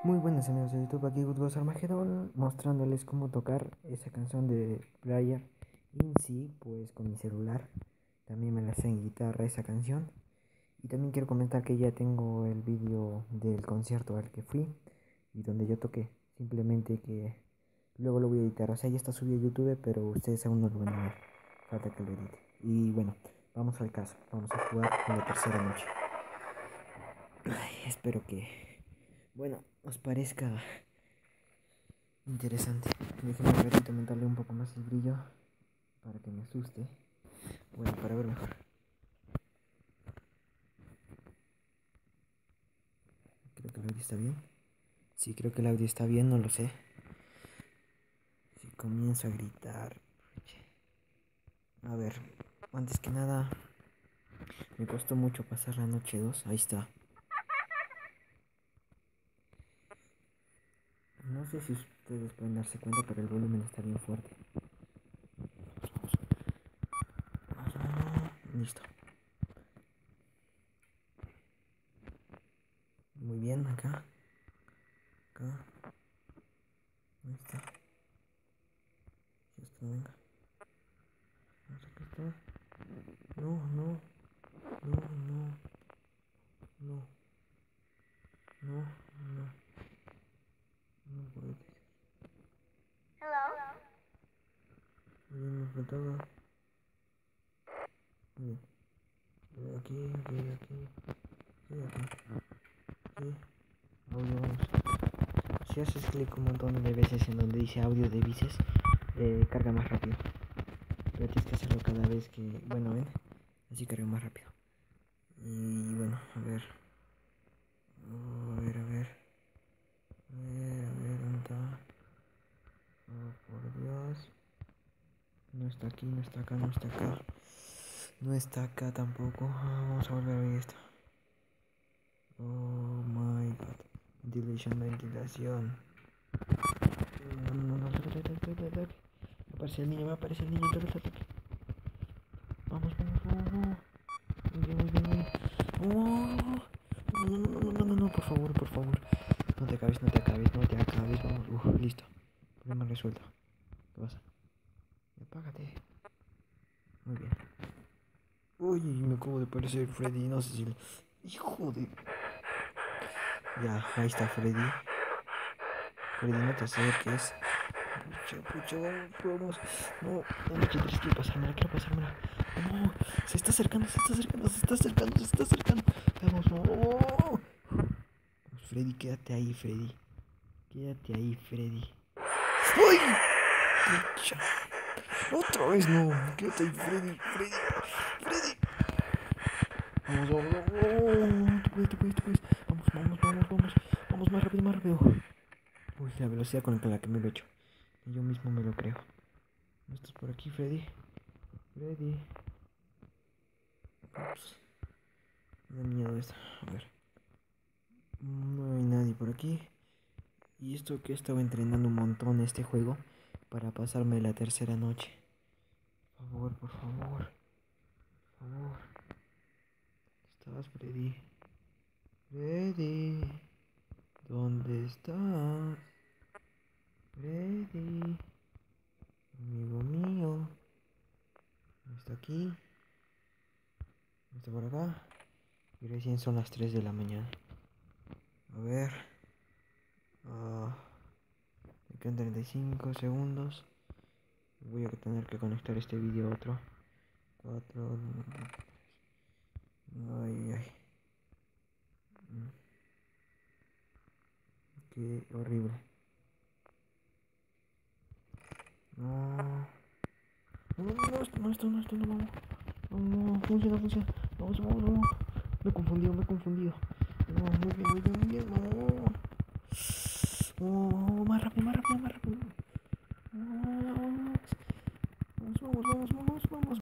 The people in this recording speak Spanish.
Muy buenas amigos de YouTube, aquí Good Ghost Armageddon, mostrándoles cómo tocar esa canción de Briar In sí, pues con mi celular. También me la sé en guitarra esa canción. Y también quiero comentar que ya tengo el vídeo del concierto al que fui y donde yo toqué. Simplemente que luego lo voy a editar, o sea, ya está subido a YouTube, pero ustedes aún no lo van a ver. Falta que lo edite. Y bueno, vamos al caso, vamos a jugar en la tercera noche. Ay, espero que, bueno, os parezca interesante. Déjenme un ratito aumentarle un poco más el brillo para que me asuste. Bueno, para ver mejor. Creo que el audio está bien. Sí, creo que el audio está bien, no lo sé. Si comienzo a gritar. A ver, antes que nada, me costó mucho pasar la noche 2. Ahí está. No sé si ustedes pueden darse cuenta, pero el volumen está bien fuerte. Listo. Muy bien, acá. Acá. Ahí está. Si es que no venga. Vamos acá está. No, no. No, no. No. No, no. No puede ser. Muy bien, me faltaba. Muy bien. Aquí. Aquí. Audio, vamos. Si haces clic un montón de veces en donde dice audio de bices, carga más rápido. Pero tienes que hacerlo cada vez que. Bueno, ven. Así carga más rápido. Y bueno, a ver. Oh, a ver. ¿Dónde está? Oh, por Dios. No está aquí, no está acá, no está acá. No está acá tampoco. Vamos a volver a ver esto. Oh my god. Ventilación. No. Aparece el niño, aparece el niño. Vamos. Muy bien. Oh, no, por favor. No te acabes. Vamos, listo. Problema resuelto. ¿Qué pasa? Apágate. Muy bien. Uy, me acabo de parecer Freddy. No sé si. Hijo de. Ya, ahí está Freddy. Freddy, no te acerques. Pucha, vamos. No, no quiero pasármela. No, se está acercando. Vamos, no. Vamos, Freddy, quédate ahí, Freddy. ¡Uy! Pucha. Otra vez no. Quédate ahí, Freddy. Vamos. Tú puedes. Vamos. Vamos, más rápido. Uy, la velocidad con la que me lo he hecho. Yo mismo me lo creo. ¿No estás por aquí, Freddy? Ups. Me da miedo esto. A ver. No hay nadie por aquí. Y esto que he estado entrenando un montón este juego para pasarme la tercera noche. Por favor. ¿Estás, Freddy? ¿Dónde estás? Freddy, amigo mío. ¿No está aquí? ¿No está por acá? Y recién son las 3 de la mañana. A ver. Me quedan 35 segundos. Voy a tener que conectar este vídeo a otro. 4. Ay. Qué horrible. No. Esto no, vamos. No, funciona. Vamos. Me he confundido. No, muy bien, no. Oh, más rápido. Vamos.